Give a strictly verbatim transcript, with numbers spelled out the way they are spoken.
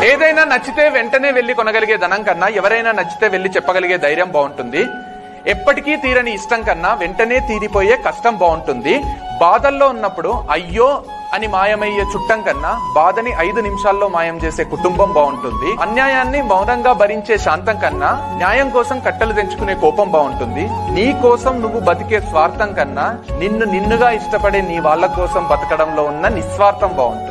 ఏదైనా నచ్చితే వెంటనే వెళ్లి కొనగలిగే ధనం కన్నా ఎవరైనా నచ్చితే వెళ్లి చెప్పగలిగే ధైర్యం బాగుంటుంది. ఎప్పటికీ తీరని ఇష్టం కన్నా వెంటనే తీరిపోయే కష్టం బాగుంటుంది. బాధల్లో ఉన్నప్పుడు అయ్యో అని మాయమయ్యే చుట్టం కన్నా బాధని ఐదు నిమిషాల్లో మాయం చేసే కుటుంబం బాగుంటుంది. అన్యాయాన్ని మౌనంగా భరించే శాంతం కన్నా న్యాయం కోసం కట్టలు తెంచుకునే కోపం బాగుంటుంది. నీ కోసం నువ్వు బతికే స్వార్థం కన్నా నిన్ను నిన్నుగా ఇష్టపడే నీ వాళ్ళ కోసం బతకడంలో ఉన్న నిస్వార్థం బాగుంటుంది.